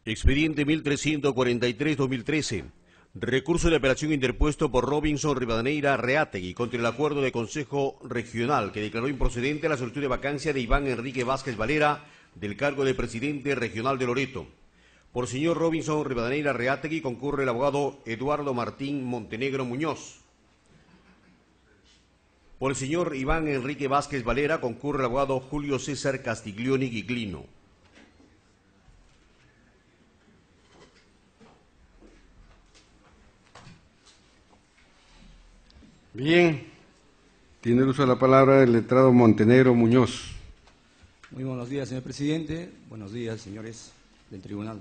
Expediente 1343-2013. Recurso de apelación interpuesto por Robinson Rivadeneira Reategui contra el acuerdo de Consejo Regional que declaró improcedente la solicitud de vacancia de Iván Enrique Vázquez Valera del cargo de presidente regional de Loreto. Por señor Robinson Rivadeneira Reategui concurre el abogado Eduardo Martín Montenegro Muñoz. Por el señor Iván Enrique Vázquez Valera concurre el abogado Julio César Castiglioni Giglino. Bien, tiene el uso de la palabra el letrado Montenegro Muñoz. Muy buenos días, señor presidente. Buenos días, señores del tribunal.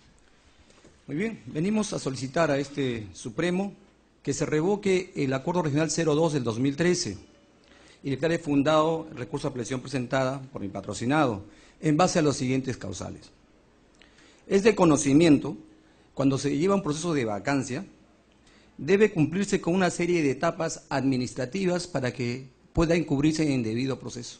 Muy bien, venimos a solicitar a este Supremo que se revoque el Acuerdo Regional 02 del 2013 y declare fundado el recurso de apelación presentada por mi patrocinado en base a los siguientes causales. Es de conocimiento, cuando se lleva un proceso de vacancia, debe cumplirse con una serie de etapas administrativas para que pueda incurrirse en debido proceso.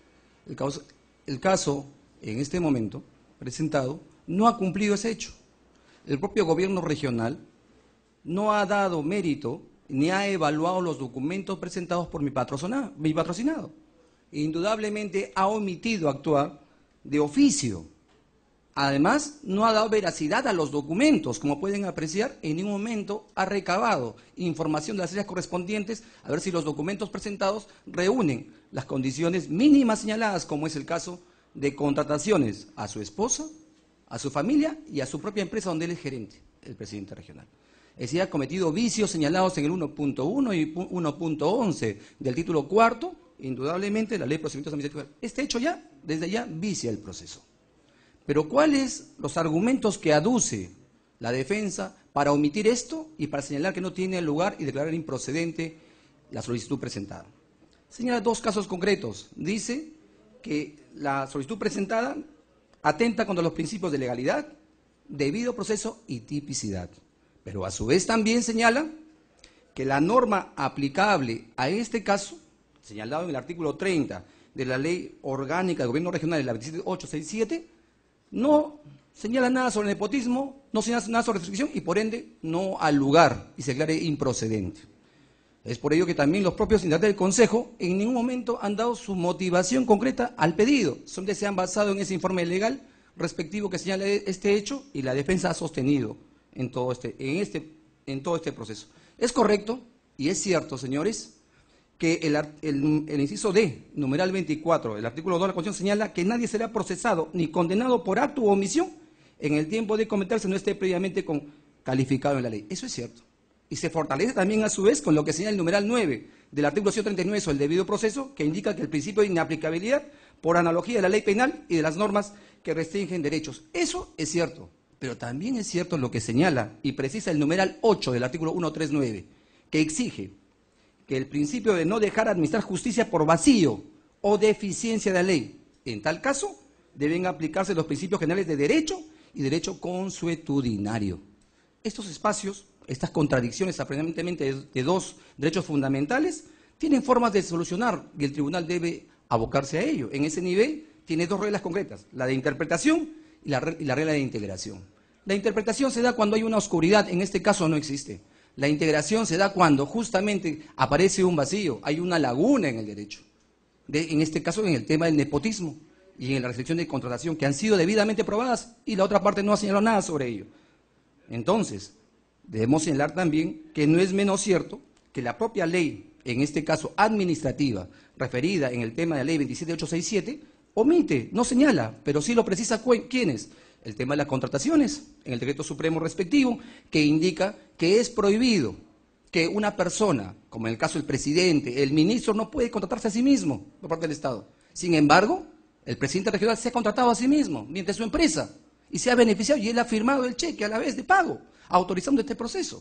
El caso, en este momento presentado, no ha cumplido ese hecho. El propio gobierno regional no ha dado mérito ni ha evaluado los documentos presentados por mi patrocinado. Indudablemente ha omitido actuar de oficio. Además, no ha dado veracidad a los documentos. Como pueden apreciar, en ningún momento ha recabado información de las áreas correspondientes a ver si los documentos presentados reúnen las condiciones mínimas señaladas, como es el caso de contrataciones a su esposa, a su familia y a su propia empresa donde él es gerente, el presidente regional. Es decir, ha cometido vicios señalados en el 1.1 y 1.11 del título cuarto, indudablemente la ley de procedimientos administrativos. Este hecho ya, desde ya, vicia el proceso. Pero ¿cuáles los argumentos que aduce la defensa para omitir esto y para señalar que no tiene lugar y declarar improcedente la solicitud presentada? Señala dos casos concretos. Dice que la solicitud presentada atenta contra los principios de legalidad, debido proceso y tipicidad. Pero a su vez también señala que la norma aplicable a este caso, señalado en el artículo 30 de la Ley Orgánica del Gobierno Regional, la 27867, no señala nada sobre el nepotismo, no señala nada sobre restricción y por ende no al lugar y se declare improcedente. Es por ello que también los propios integrantes del Consejo en ningún momento han dado su motivación concreta al pedido, donde se han basado en ese informe legal respectivo que señala este hecho y la defensa ha sostenido en todo este proceso. Es correcto y es cierto, señores, que el inciso D, numeral 24, el artículo 2 de la Constitución señala que nadie será procesado ni condenado por acto u omisión en el tiempo de cometerse no esté previamente calificado en la ley. Eso es cierto. Y se fortalece también a su vez con lo que señala el numeral 9 del artículo 139 sobre el debido proceso, que indica que el principio de inaplicabilidad por analogía de la ley penal y de las normas que restringen derechos. Eso es cierto, pero también es cierto lo que señala y precisa el numeral 8 del artículo 139, que exige que el principio de no dejar administrar justicia por vacío o deficiencia de la ley. En tal caso, deben aplicarse los principios generales de derecho y derecho consuetudinario. Estos espacios, estas contradicciones aparentemente de dos derechos fundamentales, tienen formas de solucionar y el tribunal debe abocarse a ello. En ese nivel tiene dos reglas concretas, la de interpretación y la regla de integración. La interpretación se da cuando hay una oscuridad, en este caso no existe. La integración se da cuando justamente aparece un vacío, hay una laguna en el derecho. En este caso, en el tema del nepotismo y en la restricción de contratación, que han sido debidamente probadas y la otra parte no ha señalado nada sobre ello. Entonces, debemos señalar también que no es menos cierto que la propia ley, en este caso administrativa, referida en el tema de la ley 27867, omite, no señala, pero sí lo precisa quiénes. El tema de las contrataciones, en el decreto supremo respectivo, que indica que es prohibido que una persona, como en el caso del presidente, el ministro, no puede contratarse a sí mismo por parte del Estado. Sin embargo, el presidente regional se ha contratado a sí mismo, mediante su empresa, y se ha beneficiado, y él ha firmado el cheque a la vez de pago, autorizando este proceso.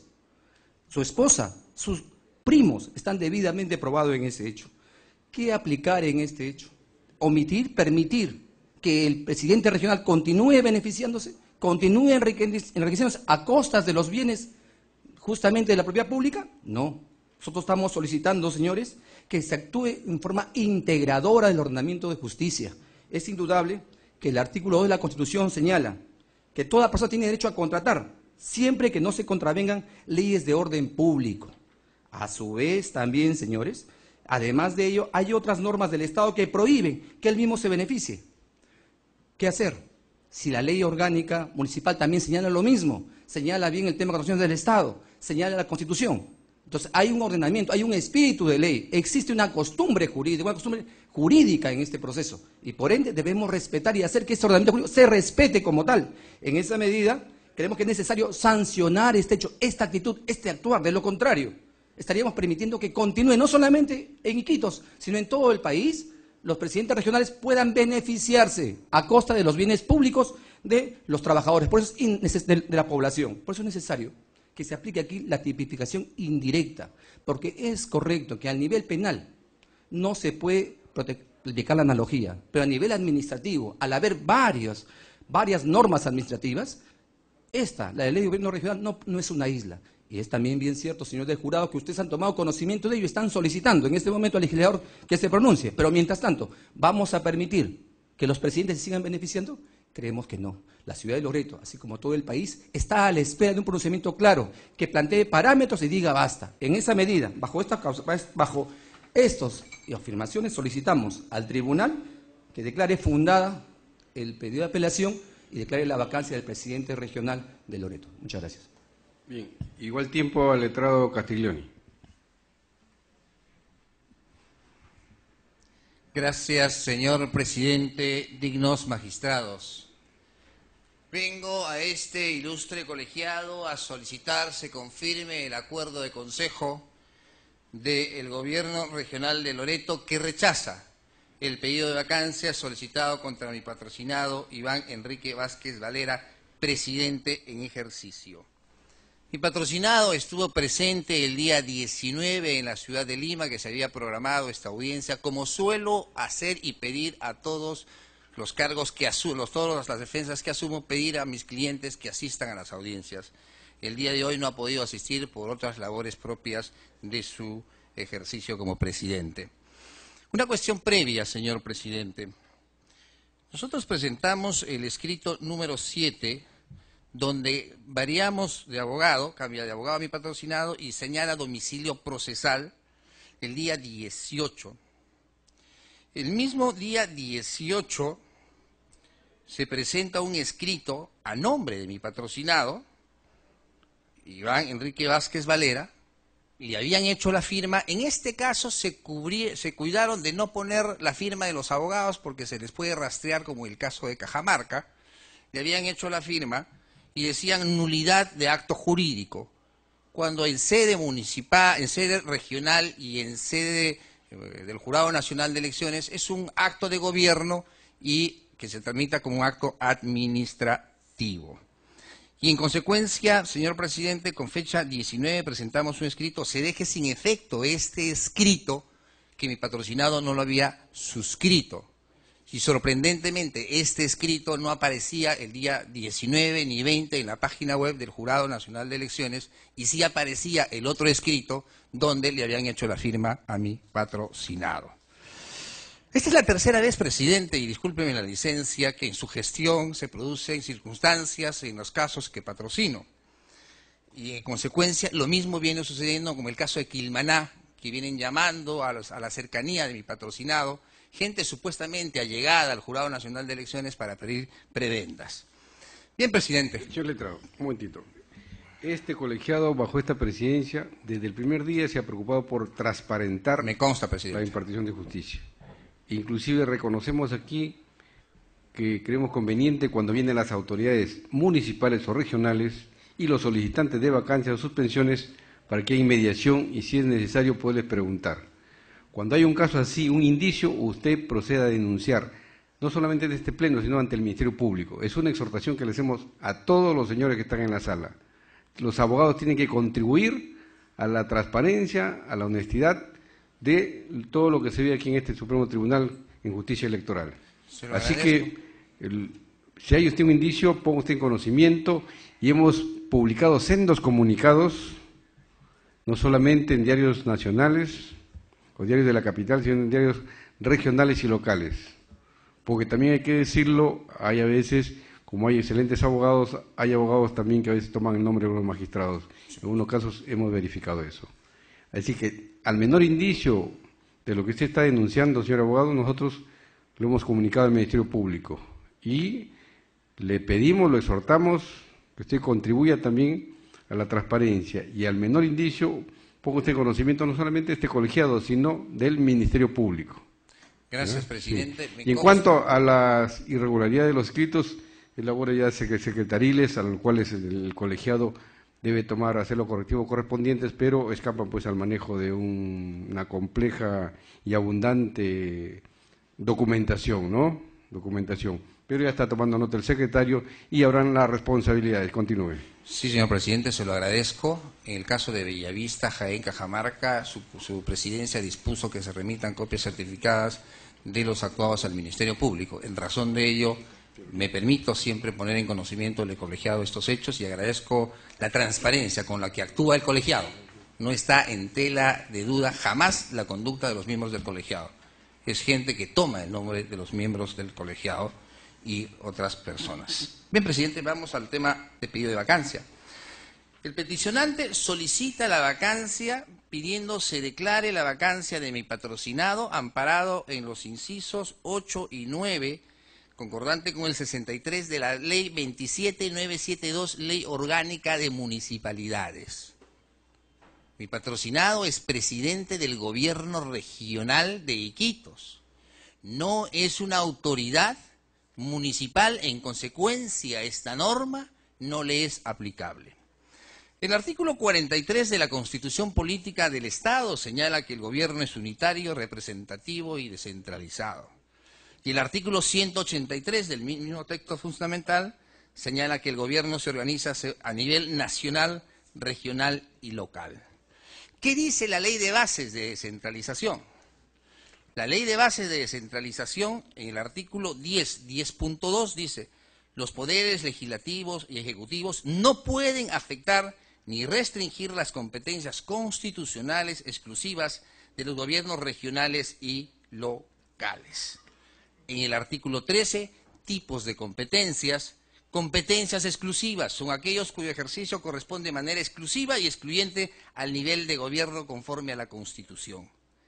Su esposa, sus primos, están debidamente probados en ese hecho. ¿Qué aplicar en este hecho? Omitir, permitir que el presidente regional continúe beneficiándose, continúe enriqueciéndose a costas de los bienes justamente de la propiedad pública? No. Nosotros estamos solicitando, señores, que se actúe en forma integradora del ordenamiento de justicia. Es indudable que el artículo 2 de la Constitución señala que toda persona tiene derecho a contratar, siempre que no se contravengan leyes de orden público. A su vez, también, señores, además de ello, hay otras normas del Estado que prohíben que él mismo se beneficie. ¿Qué hacer? Si la ley orgánica municipal también señala lo mismo, señala bien el tema de relaciones del Estado, señala la Constitución. Entonces, hay un ordenamiento, hay un espíritu de ley, existe una costumbre jurídica en este proceso, y por ende debemos respetar y hacer que este ordenamiento jurídico se respete como tal. En esa medida, creemos que es necesario sancionar este hecho, esta actitud, este actuar. De lo contrario, estaríamos permitiendo que continúe, no solamente en Iquitos, sino en todo el país, los presidentes regionales puedan beneficiarse a costa de los bienes públicos de los trabajadores, por eso es de la población. Por eso es necesario que se aplique aquí la tipificación indirecta, porque es correcto que a nivel penal no se puede aplicar la analogía, pero a nivel administrativo, al haber varias normas administrativas, la de ley de gobierno regional, no es una isla. Y es también bien cierto, señor del jurado, que ustedes han tomado conocimiento de ello y están solicitando en este momento al legislador que se pronuncie. Pero mientras tanto, ¿vamos a permitir que los presidentes se sigan beneficiando? Creemos que no. La ciudad de Loreto, así como todo el país, está a la espera de un pronunciamiento claro, que plantee parámetros y diga basta. En esa medida, bajo estos y afirmaciones, solicitamos al tribunal que declare fundada el pedido de apelación y declare la vacancia del presidente regional de Loreto. Muchas gracias. Bien, igual tiempo al letrado Castiglioni. Gracias, señor presidente, dignos magistrados. Vengo a este ilustre colegiado a solicitar se confirme el acuerdo de consejo del Gobierno Regional de Loreto que rechaza el pedido de vacancia solicitado contra mi patrocinado Iván Enrique Vázquez Valera, presidente en ejercicio. Mi patrocinado estuvo presente el día 19 en la ciudad de Lima, que se había programado esta audiencia, como suelo hacer y pedir a todos los cargos que asumo, todas las defensas que asumo, pedir a mis clientes que asistan a las audiencias. El día de hoy no ha podido asistir por otras labores propias de su ejercicio como presidente. Una cuestión previa, señor presidente. Nosotros presentamos el escrito número 7, donde variamos de abogado, cambia de abogado a mi patrocinado y señala domicilio procesal el día 18. El mismo día 18 se presenta un escrito a nombre de mi patrocinado, Iván Enrique Vázquez Valera, y habían hecho la firma. En este caso se cuidaron de no poner la firma de los abogados porque se les puede rastrear como el caso de Cajamarca. Le habían hecho la firma y decían nulidad de acto jurídico, cuando en sede municipal, en sede regional y en sede del Jurado Nacional de Elecciones es un acto de gobierno y que se tramita como un acto administrativo. Y en consecuencia, señor presidente, con fecha 19 presentamos un escrito, se deje sin efecto este escrito que mi patrocinado no lo había suscrito. Y sorprendentemente, este escrito no aparecía el día 19 ni 20 en la página web del Jurado Nacional de Elecciones, y sí aparecía el otro escrito donde le habían hecho la firma a mi patrocinado. Esta es la tercera vez, presidente, y discúlpeme la licencia, que en su gestión se producen circunstancias en los casos que patrocino. Y en consecuencia, lo mismo viene sucediendo como el caso de Quilmaná, que vienen llamando a la cercanía de mi patrocinado, gente supuestamente allegada al Jurado Nacional de Elecciones para pedir prebendas. Bien, presidente. Señor letrado, un momentito. Este colegiado, bajo esta presidencia, desde el primer día se ha preocupado por transparentar Me consta, presidente. la impartición de justicia. Inclusive reconocemos aquí que creemos conveniente cuando vienen las autoridades municipales o regionales y los solicitantes de vacancias o suspensiones para que haya inmediación y, si es necesario, poderles preguntar. Cuando hay un caso así, un indicio, usted proceda a denunciar, no solamente en este pleno, sino ante el Ministerio Público. Es una exhortación que le hacemos a todos los señores que están en la sala. Los abogados tienen que contribuir a la transparencia, a la honestidad de todo lo que se ve aquí en este Supremo Tribunal en Justicia Electoral. Así que, si hay usted un indicio, ponga usted en conocimiento, y hemos publicado sendos comunicados, no solamente en diarios nacionales o diarios de la capital, sino en diarios regionales y locales. Porque también hay que decirlo, hay a veces como hay excelentes abogados, hay abogados también que a veces toman el nombre de los magistrados. En algunos casos hemos verificado eso. Así que al menor indicio de lo que usted está denunciando, señor abogado, nosotros lo hemos comunicado al Ministerio Público y le pedimos, lo exhortamos, que usted contribuya también a la transparencia y al menor indicio ponga usted conocimiento no solamente de este colegiado, sino del Ministerio Público. Gracias, presidente. Sí. Y en cuanto a las irregularidades de los escritos, elabora ya secretariles, a los cuales el colegiado debe hacer los correctivos correspondientes, pero escapan pues al manejo de una compleja y abundante documentación, ¿no? Pero ya está tomando nota el secretario y habrán las responsabilidades. Continúe. Sí, señor presidente, se lo agradezco. En el caso de Bellavista, Jaén, Cajamarca, su presidencia dispuso que se remitan copias certificadas de los actuados al Ministerio Público. En razón de ello, me permito siempre poner en conocimiento del colegiado estos hechos y agradezco la transparencia con la que actúa el colegiado. No está en tela de duda jamás la conducta de los miembros del colegiado. Es gente que toma el nombre de los miembros del colegiado y otras personas. Bien, presidente, vamos al tema de pedido de vacancia. El peticionante solicita la vacancia pidiendo se declare la vacancia de mi patrocinado amparado en los incisos 8 y 9, concordante con el 63 de la Ley 27972, Ley Orgánica de Municipalidades. Mi patrocinado es presidente del gobierno regional de Iquitos. No es una autoridad municipal, en consecuencia esta norma no le es aplicable. El artículo 43 de la Constitución Política del Estado señala que el gobierno es unitario, representativo y descentralizado. Y el artículo 183 del mismo texto fundamental señala que el gobierno se organiza a nivel nacional, regional y local. ¿Qué dice la Ley de Bases de Descentralización? La Ley de Bases de Descentralización, en el artículo 10.2 dice: los poderes legislativos y ejecutivos no pueden afectar ni restringir las competencias constitucionales exclusivas de los gobiernos regionales y locales. En el artículo 13, tipos de competencias. Competencias exclusivas son aquellos cuyo ejercicio corresponde de manera exclusiva y excluyente al nivel de gobierno conforme a la Constitución.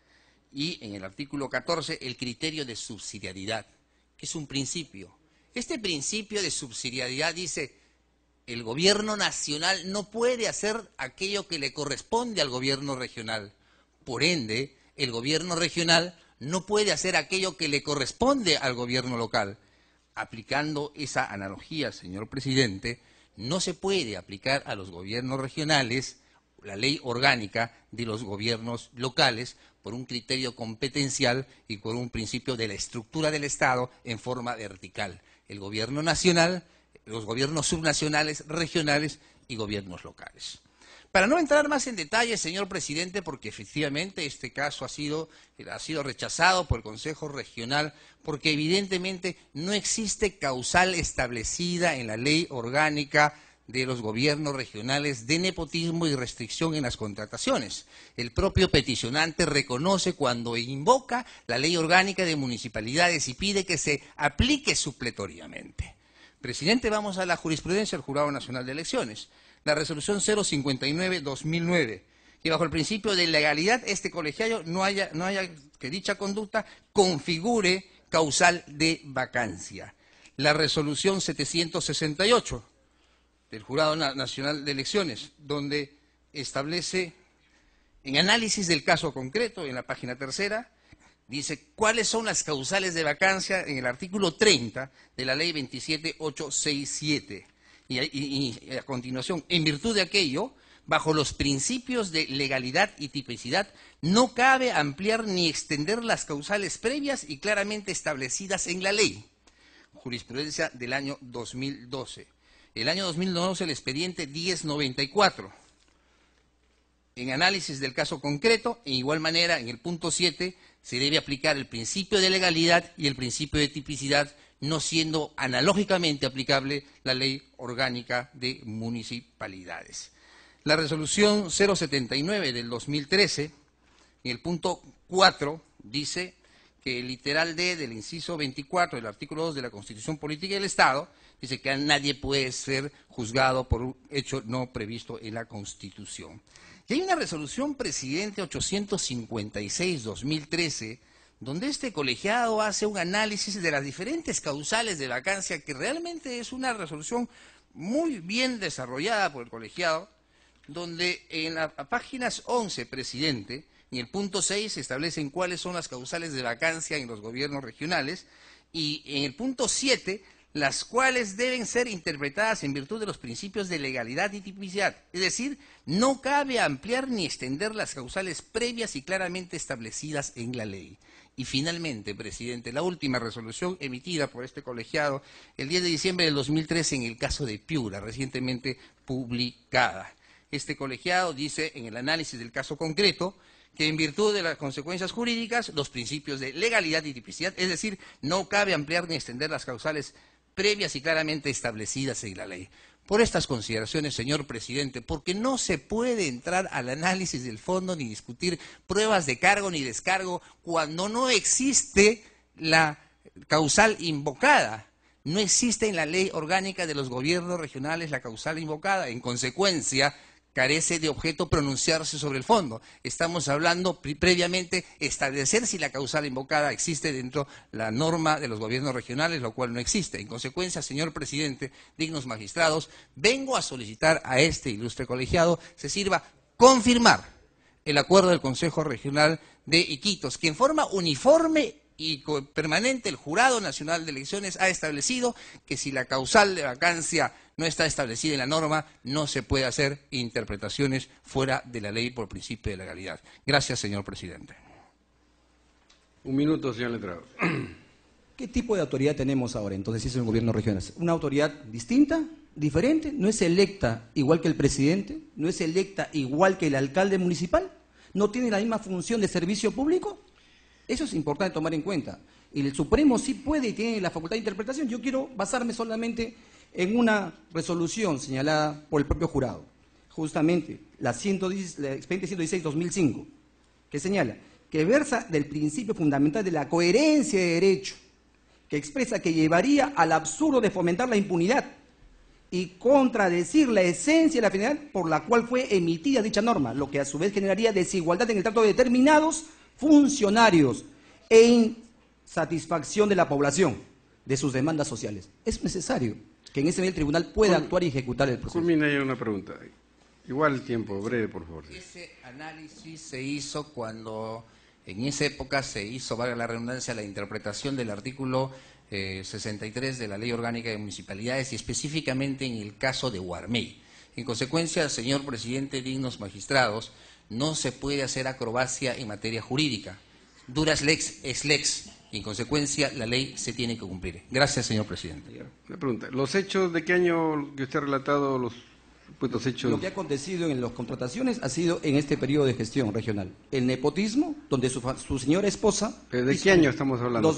Y en el artículo 14, el criterio de subsidiariedad, que es un principio. Este principio de subsidiariedad dice: el gobierno nacional no puede hacer aquello que le corresponde al gobierno regional. Por ende, el gobierno regional no puede hacer aquello que le corresponde al gobierno local. Aplicando esa analogía, señor presidente, no se puede aplicar a los gobiernos regionales la ley orgánica de los gobiernos locales por un criterio competencial y por un principio de la estructura del Estado en forma vertical. El gobierno nacional, los gobiernos subnacionales, regionales y gobiernos locales. Para no entrar más en detalle, señor presidente, porque efectivamente este caso ha sido rechazado por el Consejo Regional, porque evidentemente no existe causal establecida en la ley orgánica de los gobiernos regionales de nepotismo y restricción en las contrataciones. El propio peticionante reconoce cuando invoca la ley orgánica de municipalidades y pide que se aplique supletoriamente. Presidente, vamos a la jurisprudencia del Jurado Nacional de Elecciones. La resolución 059-2009, que bajo el principio de legalidad este colegiado no haya que dicha conducta configure causal de vacancia. La resolución 768 del Jurado Nacional de Elecciones, donde establece, en análisis del caso concreto, en la página 3, dice cuáles son las causales de vacancia en el artículo 30 de la ley 27867. Y a continuación, en virtud de aquello, bajo los principios de legalidad y tipicidad, no cabe ampliar ni extender las causales previas y claramente establecidas en la ley. Jurisprudencia del año 2012. El año 2012, el expediente 1094. En análisis del caso concreto, en igual manera, en el punto 7, se debe aplicar el principio de legalidad y el principio de tipicidad, no siendo analógicamente aplicable la ley orgánica de municipalidades. La resolución 079 del 2013, en el punto 4, dice que el literal D del inciso 24 del artículo 2 de la Constitución Política del Estado dice que nadie puede ser juzgado por un hecho no previsto en la Constitución. Y hay una resolución, presidente, 856-2013, donde este colegiado hace un análisis de las diferentes causales de vacancia, que realmente es una resolución muy bien desarrollada por el colegiado, donde en las páginas 11, presidente, en el punto 6 se establecen cuáles son las causales de vacancia en los gobiernos regionales, y en el punto 7, las cuales deben ser interpretadas en virtud de los principios de legalidad y tipicidad. Es decir, no cabe ampliar ni extender las causales previas y claramente establecidas en la ley. Y finalmente, presidente, la última resolución emitida por este colegiado el 10 de diciembre del 2013 en el caso de Piura, recientemente publicada. Este colegiado dice en el análisis del caso concreto que en virtud de las consecuencias jurídicas, los principios de legalidad y tipicidad, es decir, no cabe ampliar ni extender las causales previas y claramente establecidas en la ley. Por estas consideraciones, señor presidente, porque no se puede entrar al análisis del fondo ni discutir pruebas de cargo ni descargo cuando no existe la causal invocada. No existe en la ley orgánica de los gobiernos regionales la causal invocada. En consecuencia, carece de objeto pronunciarse sobre el fondo. Estamos hablando previamente establecer si la causal invocada existe dentro de la norma de los gobiernos regionales, lo cual no existe. En consecuencia, señor presidente, dignos magistrados, vengo a solicitar a este ilustre colegiado se sirva confirmar el acuerdo del Consejo Regional de Iquitos, que en forma uniforme y permanente el Jurado Nacional de Elecciones ha establecido que si la causal de vacancia no está establecida en la norma, no se puede hacer interpretaciones fuera de la ley por principio de legalidad. Gracias, señor presidente. Un minuto, señor letrado. ¿Qué tipo de autoridad tenemos ahora entonces si es el gobierno regional? ¿Una autoridad distinta, diferente? ¿No es electa igual que el presidente? ¿No es electa igual que el alcalde municipal? ¿No tiene la misma función de servicio público? Eso es importante tomar en cuenta. Y el Supremo sí puede y tiene la facultad de interpretación. Yo quiero basarme solamente en una resolución señalada por el propio jurado, justamente la expediente 116-2005, que señala que versa del principio fundamental de la coherencia de derecho, que expresa que llevaría al absurdo de fomentar la impunidad y contradecir la esencia de la finalidad por la cual fue emitida dicha norma, lo que a su vez generaría desigualdad en el trato de determinados funcionarios e insatisfacción de la población de sus demandas sociales. Es necesario que en ese nivel el tribunal pueda actuar y ejecutar el proceso. Culmina ya una pregunta. Igual el tiempo, breve, por favor. Ese análisis se hizo cuando, en esa época se hizo, valga la redundancia, la interpretación del artículo 63 de la Ley Orgánica de Municipalidades y específicamente en el caso de Guarmey. En consecuencia, señor presidente, dignos magistrados, no se puede hacer acrobacia en materia jurídica. Duras lex es lex. Y en consecuencia, la ley se tiene que cumplir. Gracias, señor presidente. Una pregunta. ¿Los hechos de qué año que usted ha relatado, los supuestos hechos? Lo que ha acontecido en las contrataciones ha sido en este periodo de gestión regional. El nepotismo, donde su señora esposa... ¿De qué año estamos hablando?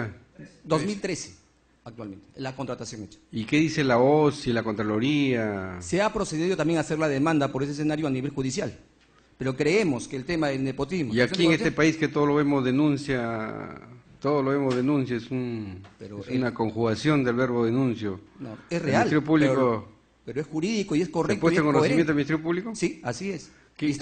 2013, actualmente, la contratación hecha. ¿Y qué dice la OSI, la Contraloría? Se ha procedido también a hacer la demanda por ese escenario a nivel judicial. Pero creemos que el tema del nepotismo... Y aquí en este país que todo lo vemos denuncia... Todo lo vemos denuncia, es una conjugación del verbo denuncio. No, es real, el Ministerio Público, pero es jurídico y es correcto. ¿Se ha puesto en conocimiento del Ministerio Público? Sí, así es.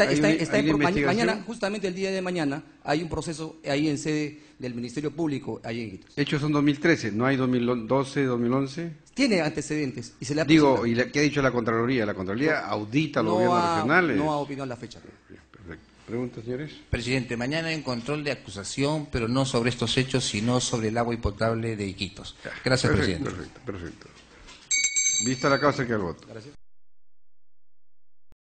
Mañana, justamente el día de mañana, hay un proceso ahí en sede del Ministerio Público, ahí en Iquitos. Hechos son 2013, ¿no hay 2012, 2011? Tiene antecedentes. Y se le ha Digo, ¿y qué ha dicho la Contraloría? La Contraloría audita a los gobiernos regionales. No ha opinado la fecha. Perfecto. ¿Preguntas, señores? Presidente, mañana hay un control de acusación, pero no sobre estos hechos, sino sobre el agua potable de Iquitos. Gracias, presidente. Perfecto. Vista la causa, que al voto. Gracias.